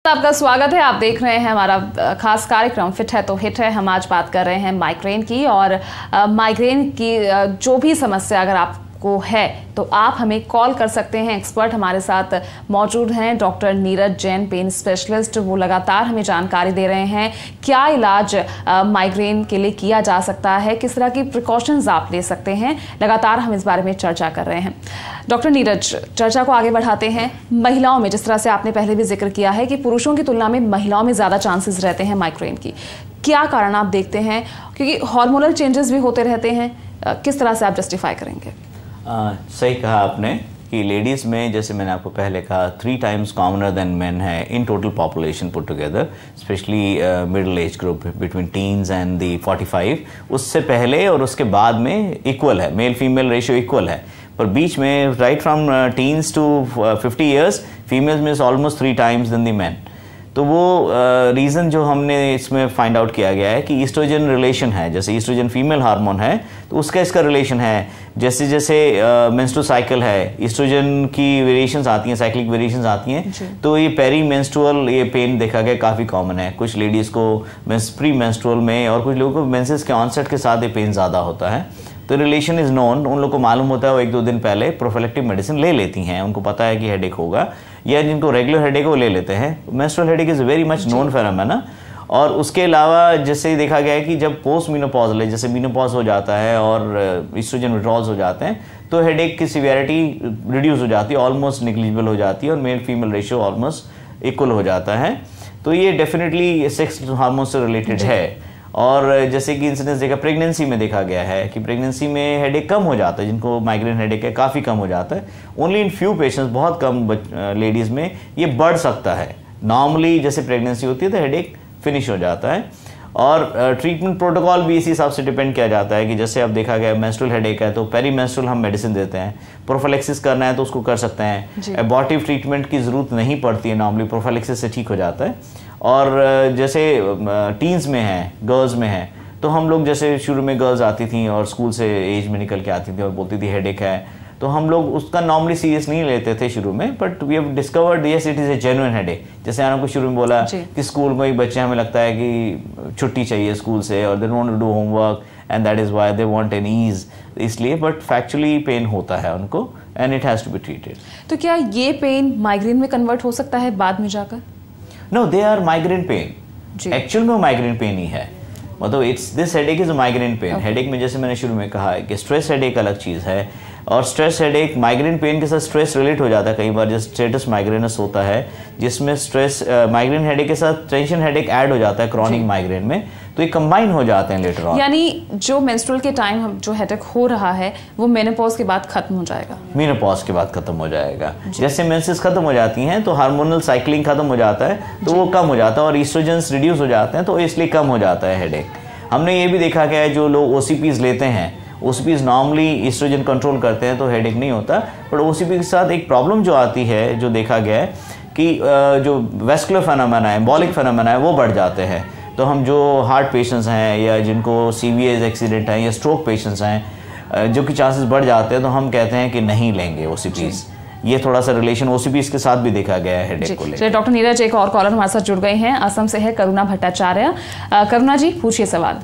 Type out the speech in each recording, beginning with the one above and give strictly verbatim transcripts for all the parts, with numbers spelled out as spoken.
आपका स्वागत है। आप देख रहे हैं हमारा खास कार्यक्रम फिट है तो हिट है। हम आज बात कर रहे हैं माइग्रेन की, और माइग्रेन की जो भी समस्या अगर आपको है तो आप हमें कॉल कर सकते हैं। एक्सपर्ट हमारे साथ मौजूद हैं, doctor Neeraj Jain, pain specialist. वो लगातार हमें जानकारी दे रहे हैं क्या इलाज माइग्रेन के लिए किया जा सकता है, किस तरह की प्रिकॉशंस आप ले सकते हैं। लगातार हम इस बारे में चर्चा कर रहे हैं। डॉक्टर नीरज, चर्चा को आगे बढ़ाते हैं। महिलाओं में, जिस तरह से आपने पहले भी जिक्र किया है कि पुरुषों की तुलना में महिलाओं में ज़्यादा चांसेस रहते हैं माइग्रेन की, क्या कारण आप देखते हैं? क्योंकि हार्मोनल चेंजेस भी होते रहते हैं, किस तरह से आप जस्टिफाई करेंगे? आ, सही कहा आपने कि लेडीज़ में, जैसे मैंने आपको पहले कहा, three times commoner than men है in total population put together, specially middle age group between teens and the forty five. उससे पहले और उसके बाद में इक्वल है, मेल फीमेल रेशियो इक्वल है, पर बीच में right from teens to fifty years females में almost three times than the man. तो वो रीज़न uh, जो हमने इसमें फाइंड आउट किया गया है कि ईस्ट्रोजन रिलेशन है। जैसे ईस्ट्रोजन फीमेल हार्मोन है तो उसका इसका रिलेशन है। जैसे जैसे मेंस्ट्रुअल uh, साइकिल है, ईस्ट्रोजन की वेरिएशंस आती हैं, साइक्लिक वेरिएशंस आती हैं, तो ये पेरी मेंस्ट्रुअल ये पेन देखा गया काफ़ी कॉमन है। कुछ लेडीज़ को प्री मेंस्ट्रुअल में और कुछ लोगों को मेंसेस के ऑनसेट के साथ ये पेन ज़्यादा होता है। तो रिलेशन इज़ नोन, उन लोगों को मालूम होता है, वो एक दो दिन पहले प्रोफिलैक्टिक मेडिसिन ले लेती हैं, उनको पता है कि हेडेक होगा, या जिनको रेगुलर हेडेक वो ले लेते हैं। Menstrual headache is very much known phenomena. और उसके अलावा जैसे देखा गया है कि जब पोस्ट मीनोपॉज है, जैसे मीनोपॉज हो जाता है और ईस्ट्रोजन विड्रॉल्स हो जाते हैं, तो हेडेक की सीवियरिटी रिड्यूस हो जाती है, ऑलमोस्ट निग्लिजिबल हो जाती है, और male female ratio almost equal हो जाता है। तो ये डेफिनेटली सेक्स हार्मोन से रिलेटेड है। और जैसे कि इंसिडेंस देखा प्रेगनेंसी में देखा गया है कि प्रेगनेंसी में हेडेक कम हो जाता है, जिनको माइग्रेन हेडेक है काफ़ी कम हो जाता है। ओनली इन फ्यू पेशेंट्स, बहुत कम लेडीज़ में ये बढ़ सकता है। नॉर्मली जैसे प्रेगनेंसी होती है तो हेडेक फिनिश हो जाता है। और ट्रीटमेंट प्रोटोकॉल भी इसी हिसाब से डिपेंड किया जाता है कि जैसे अब देखा गया मेंस्ट्रुअल हेडेक है तो पेरी मेंस्ट्रुअल हम मेडिसिन देते हैं, प्रोफिलैक्सिस करना है तो उसको कर सकते हैं, एबॉर्टिव ट्रीटमेंट की ज़रूरत नहीं पड़ती है, नॉर्मली प्रोफिलैक्सिस से ठीक हो जाता है। और जैसे टीन्स में है, गर्ल्स में है, तो हम लोग जैसे शुरू में गर्ल्स आती थी और स्कूल से एज में निकल के आती थी और बोलती थी हेडेक है, तो हम लोग उसका नॉर्मली सीरियस नहीं लेते थे शुरू में, but we have discovered yes it is a genuine headache. जैसे आपको शुरू में बोला कि स्कूल में एक बच्चे, हमें लगता है कि छुट्टी चाहिए स्कूल से और they want to do homework and that is why they want an ease, इसलिए, बट फैक्चुअली पेन होता है उनको and it has to be treated. तो क्या ये पेन माइग्रेन में कन्वर्ट हो सकता है बाद में जाकर? No, they are migraine pain, actual में माइग्रेन पेन ही है, मतलब it's this headache is a migraine pain. Headache में जैसे मैंने शुरू में कहा है कि स्ट्रेस हेडेक अलग चीज़ है, और स्ट्रेस हेडेक माइग्रेन पेन के साथ स्ट्रेस रिलेट हो जाता है कई बार, जैसे स्टेटस माइग्रेनस होता है जिसमें स्ट्रेस माइग्रेन हेडेक के साथ टेंशन हेडेक ऐड हो जाता है क्रॉनिक माइग्रेन में, तो ये कंबाइन हो जाते हैं लेटर ऑन। यानी जो मेंस्ट्रुअल के टाइम हम जो हेडेक हो रहा है वो मेनोपॉज के बाद खत्म हो जाएगा? मेनोपॉज के बाद खत्म हो जाएगा। जैसे मेंसेस खत्म हो जाती हैं तो हार्मोनल साइक्लिंग खत्म हो जाता है, तो वो कम हो जाता है, और ईस्ट्रोजन्स रिड्यूस हो जाते हैं, तो इसलिए कम हो जाता है हेडेक। हमने ये भी देखा गया है जो लोग ओसीपीज लेते हैं, ओसीपीज नॉर्मली ईस्ट्रोजन कंट्रोल करते हैं तो हेडेक नहीं होता, बट ओसीपी के साथ एक प्रॉब्लम जो आती है, जो देखा गया है कि जो वेस्कुलर फेनोमेना है, एम्बोलिक फेनोमेना है, वो बढ़ जाते हैं। तो हम जो हार्ट पेशेंट्स हैं या जिनको सीवियर एक्सीडेंट है या स्ट्रोक पेशेंट्स हैं, जो कि चांसेस बढ़ जाते हैं, तो हम कहते हैं कि नहीं लेंगे ओसीपीज। ये थोड़ा सा रिलेशन ओसीपीज के साथ भी देखा गया है हेडेक को लेकर। डॉक्टर नीरज, एक और कॉलर हमारे साथ जुड़ गए हैं, असम से है करुणा भट्टाचार्य। करुणा जी, पूछिए सवाल।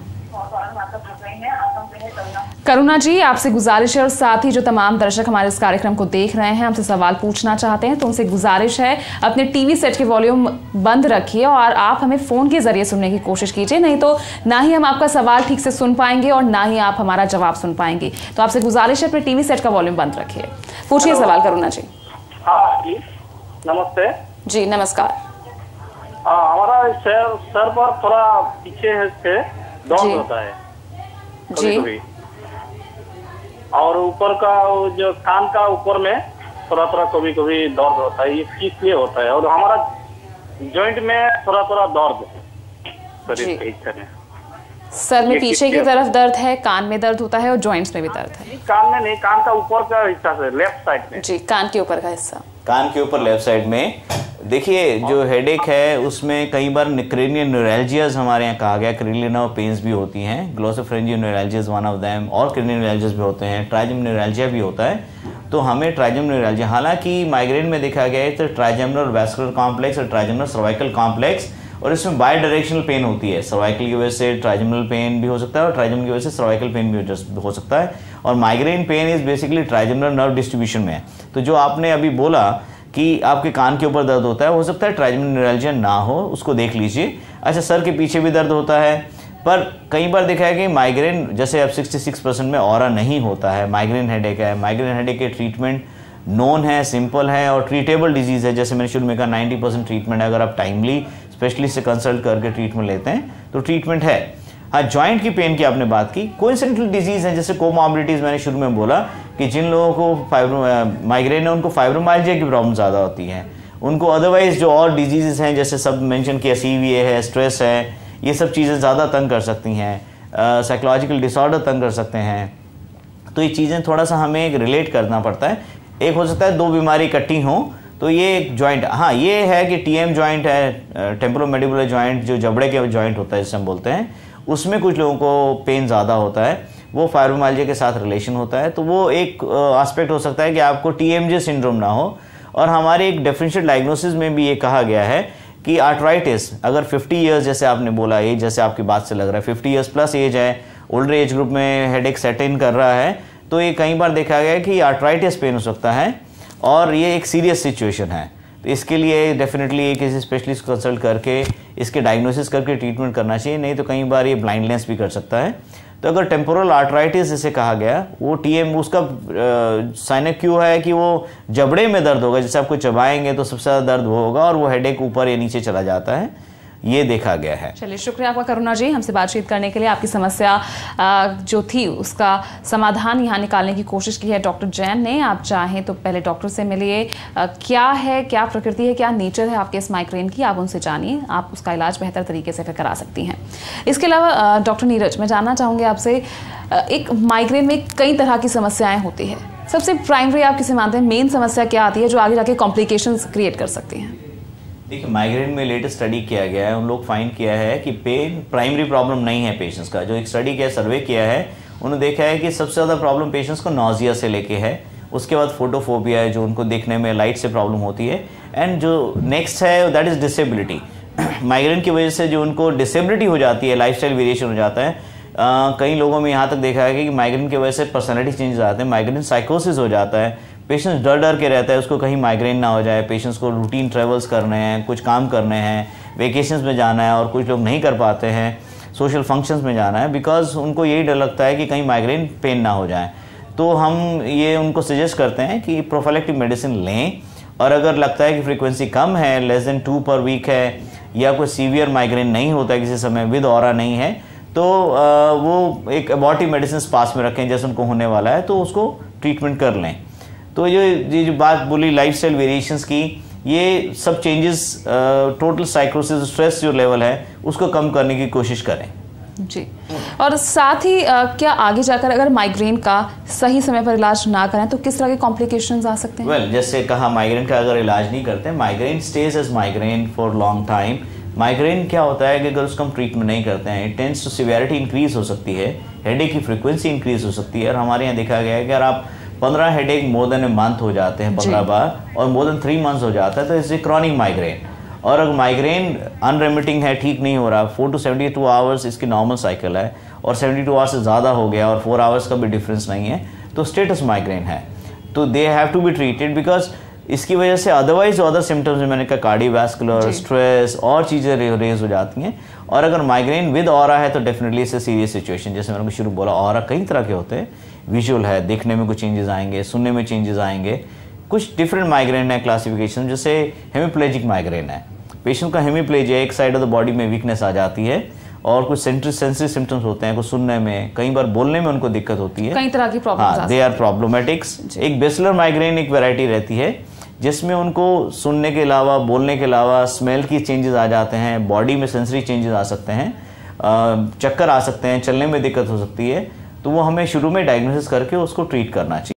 करुणा जी, आपसे गुजारिश है, और साथ ही जो तमाम दर्शक हमारे इस कार्यक्रम को देख रहे हैं हमसे सवाल पूछना चाहते हैं, तो उनसे गुजारिश है अपने टीवी सेट के वॉल्यूम बंद रखिए और आप हमें फ़ोन के जरिए सुनने की कोशिश कीजिए, नहीं तो ना ही हम आपका सवाल ठीक से सुन पाएंगे और ना ही आप हमारा जवाब सुन पाएंगे। तो आपसे गुजारिश है अपने टीवी सेट का वॉल्यूम बंद रखिए। पूछिए सवाल करुणा जी। हाँ जी, नमस्ते जी। नमस्कार। हमारा सर सर पर थोड़ा पीछे से दर्द होता है जी, कभी, और ऊपर का जो कान का ऊपर में थोड़ा थोड़ा कभी कभी दर्द होता है, ये किस लिए होता है? और हमारा जॉइंट में थोड़ा थोड़ा दर्द शरीर के हिस्से में, सर में पीछे की तरफ दर्द है, कान में दर्द होता है और जॉइंट्स में भी दर्द है? कान में नहीं, कान का ऊपर का हिस्सा से, लेफ्ट साइड में जी, कान के ऊपर का हिस्सा, कान के ऊपर लेफ्ट साइड में। देखिए, जो हेडेक है उसमें कई बार क्रेनियल न्यूरैल्जियाज हमारे यहाँ कहा गया, क्रेनियल नर्व पेन्स भी होती हैं, glossopharyngeal neuralgia one of them, और क्रेनियल न्यूरैल्जियाज भी होते हैं, ट्राइजेमिनल न्यूरैल्जिया भी होता है। तो हमें ट्राइजेमिनल न्यूरैल्जिया, हालांकि माइग्रेन में देखा गया है तो ट्राइजेमिनल वैस्कुलर कॉम्प्लेक्स और ट्राइजेमिनल सर्वाइकल कॉम्प्लेक्स, और इसमें बाई डायरेक्शनल पेन होती है। सर्वाइकल की वजह से ट्राइजेमिनल पेन भी हो सकता है और ट्राइजेमिनल की वजह से सर्वाइकल पेन भी हो सकता है। और migraine pain is basically trigeminal nerve distribution में है। तो जो आपने अभी बोला कि आपके कान के ऊपर दर्द होता है, हो सकता है ट्राइजेमिनल न्यूरैल्जिया ना हो, उसको देख लीजिए। अच्छा, सर के पीछे भी दर्द होता है, पर कई बार देखा है कि माइग्रेन जैसे अब छियासठ परसेंट में ऑरा नहीं होता है, माइग्रेन हेडेक है। माइग्रेन हेडेक के ट्रीटमेंट नोन है, सिंपल है और ट्रीटेबल डिजीज़ है। जैसे मैंने शुरू में कहा नब्बे परसेंट ट्रीटमेंट है, अगर आप टाइमली स्पेशलिस्ट से कंसल्ट करके ट्रीटमेंट लेते हैं तो ट्रीटमेंट है। हाँ, जॉइंट की पेन की आपने बात की, कोइंसिडेंटल डिजीज़ है जैसे कोमॉर्बिडिटीज़, मैंने शुरू में बोला कि जिन लोगों को फाइब्रो माइग्रेन है उनको फाइब्रोमाइल्जिया की प्रॉब्लम ज़्यादा होती है। उनको अदरवाइज जो और डिजीज़ हैं जैसे सब मेंशन किया, सी वी ए है, स्ट्रेस है, ये सब चीज़ें ज़्यादा तंग कर सकती हैं, साइकोलॉजिकल डिसऑर्डर तंग कर सकते हैं। तो ये चीज़ें थोड़ा सा हमें रिलेट करना पड़ता है। एक हो सकता है दो बीमारी इकट्ठी हों, तो ये एक जॉइंट, हाँ ये है कि टी एम जॉइंट है, टेम्पोरोमैंडिबुलर जॉइंट, जो जबड़े के जॉइंट होता है जिसे हम बोलते हैं, उसमें कुछ लोगों को पेन ज़्यादा होता है, वो फाइब्रोमाइल्जिया के साथ रिलेशन होता है। तो वो एक एस्पेक्ट हो सकता है कि आपको टी एम जे सिंड्रोम ना हो। और हमारे एक डिफरेंशियल डायग्नोसिस में भी ये कहा गया है कि आर्थराइटिस अगर पचास इयर्स, जैसे आपने बोला एज, जैसे आपकी बात से लग रहा है पचास इयर्स प्लस एज है, ओल्डर एज ग्रुप में हेडेक सेट इन कर रहा है, तो ये कई बार देखा गया है कि आर्थराइटिस पेन हो सकता है और ये एक सीरियस सिचुएशन है। तो इसके लिए डेफिनेटली किसी स्पेशलिस्ट को कंसल्ट करके इसके डायग्नोसिस करके ट्रीटमेंट करना चाहिए, नहीं तो कई बार ये ब्लाइंडनेस भी कर सकता है। तो अगर टेम्पोरल आर्थराइटिस जिसे कहा गया, वो टीएम, उसका साइनक क्यों है कि वो जबड़े में दर्द होगा, जैसे आपको चबाएंगे तो सबसे ज़्यादा दर्द होगा और वो हेडेक ऊपर या नीचे चला जाता है, ये देखा गया है। चलिए, शुक्रिया आपका करुणा जी, हमसे बातचीत करने के लिए। आपकी समस्या जो थी उसका समाधान यहाँ निकालने की कोशिश की है डॉक्टर जैन ने। आप चाहें तो पहले डॉक्टर से मिलिए, क्या है, क्या प्रकृति है, क्या नेचर है आपके इस माइग्रेन की, आप उनसे जानिए, आप उसका इलाज बेहतर तरीके से फिर करा सकती हैं। इसके अलावा डॉक्टर नीरज, मैं जानना चाहूँगी आपसे, एक माइग्रेन में कई तरह की समस्याएँ होती है, सबसे प्राइमरी आप किसे मानते हैं, मेन समस्या क्या आती है जो आगे जाके कॉम्प्लिकेशंस क्रिएट कर सकती हैं? देखिए, माइग्रेन में लेटेस्ट स्टडी किया गया है, उन लोग फाइंड किया है कि पेन प्राइमरी प्रॉब्लम नहीं है पेशेंट्स का। जो एक स्टडी किया, सर्वे किया है, उन्होंने देखा है कि सबसे ज़्यादा प्रॉब्लम पेशेंट्स को नॉजिया से लेके है, उसके बाद फोटोफोबिया है जो उनको देखने में लाइट से प्रॉब्लम होती है, एंड जो नेक्स्ट है दैट इज़ डिसेबिलिटी। माइग्रेन की वजह से जो उनको डिसेबिलिटी हो जाती है, लाइफस्टाइल वेरिएशन हो जाता है। आ, कई लोगों में यहाँ तक देखा है कि माइग्रेन की वजह से पर्सनैलिटी चेंजेस आते हैं, माइग्रेन साइकोसिस हो जाता है, पेशेंट्स डर डर के रहता है उसको कहीं माइग्रेन ना हो जाए। पेशेंट्स को रूटीन ट्रेवल्स करने हैं, कुछ काम करने हैं, वेकेशंस में जाना है, और कुछ लोग नहीं कर पाते हैं, सोशल फंक्शंस में जाना है, बिकॉज उनको यही डर लगता है कि कहीं माइग्रेन पेन ना हो जाए। तो हम ये उनको सजेस्ट करते हैं कि प्रोफाइलैक्टिक मेडिसिन लें, और अगर लगता है कि फ्रीक्वेंसी कम है, less than two per week है, या कोई सीवियर माइग्रेन नहीं होता है किसी समय, विद ऑरा नहीं है, तो वो एक एबॉर्टिव मेडिसिन पास में रखें, जैसे उनको होने वाला है तो उसको ट्रीटमेंट कर लें। तो ये ये जो बात बोली लाइफस्टाइल वेरिएशंस की, ये सब चेंजेस, टोटल साइकोसिस, स्ट्रेस जो लेवल है उसको कम करने की कोशिश करें जी। और साथ ही आ, क्या आगे जाकर अगर माइग्रेन का सही समय पर इलाज ना करें तो किस तरह के कॉम्प्लिकेशंस आ सकते हैं? वेल well, जैसे कहा, माइग्रेन का अगर इलाज नहीं करते, migraine stage as migraine for long time. Migraine क्या होता है कि अगर उसका हम ट्रीटमेंट नहीं करते हैं, it tends to severity increase हो सकती है, हेडेक की फ्रीक्वेंसी इंक्रीज हो सकती है। और हमारे यहाँ देखा गया है कि अगर आप पंद्रह headache more than a month हो जाते हैं, पंद्रह बार, और मोर देन थ्री मंथ्स हो जाता है, तो इट्स ए क्रॉनिक माइग्रेन। और अगर माइग्रेन अनरेमिटिंग है, ठीक नहीं हो रहा, four to seventy two hours इसकी नॉर्मल साइकिल है, और सेवेंटी टू आवर्स से ज़्यादा हो गया और फोर आवर्स का भी डिफरेंस नहीं है, तो स्टेटस माइग्रेन है। तो they have to be treated, because इसकी वजह से अदरवाइज अदर सिम्टम्स में मैंने कहा कार्डियोवैस्कुलर, स्ट्रेस और चीज़ें रेज हो जाती हैं। और अगर माइग्रेन विद ऑरा है तो definitely it's a serious situation. जैसे मैंने शुरू बोला, ऑरा कई तरह के होते हैं, विजुअल है, देखने में कुछ चेंजेस आएंगे, सुनने में चेंजेस आएंगे, कुछ डिफरेंट माइग्रेन है क्लासिफिकेशन। जैसे हेमिप्लेजिक माइग्रेन है, पेशेंट का हेमिप्लेजिया, एक साइड ऑफ द बॉडी में वीकनेस आ जाती है, और कुछ सेंसिटिव सिम्टम्स होते हैं, कुछ सुनने में, कई बार बोलने में उनको दिक्कत होती है, कई तरह की प्रॉब्लम्स, हाँ, दे आर प्रॉब्लमेटिक्स। एक बेसलर माइग्रेन एक वैरायटी रहती है जिसमें उनको सुनने के अलावा, बोलने के अलावा स्मेल की चेंजेस आ जाते हैं, बॉडी में सेंसरी चेंजेस आ सकते हैं, चक्कर आ सकते हैं, चलने में दिक्कत हो सकती है। तो वो हमें शुरू में डायग्नोसिस करके उसको ट्रीट करना चाहिए।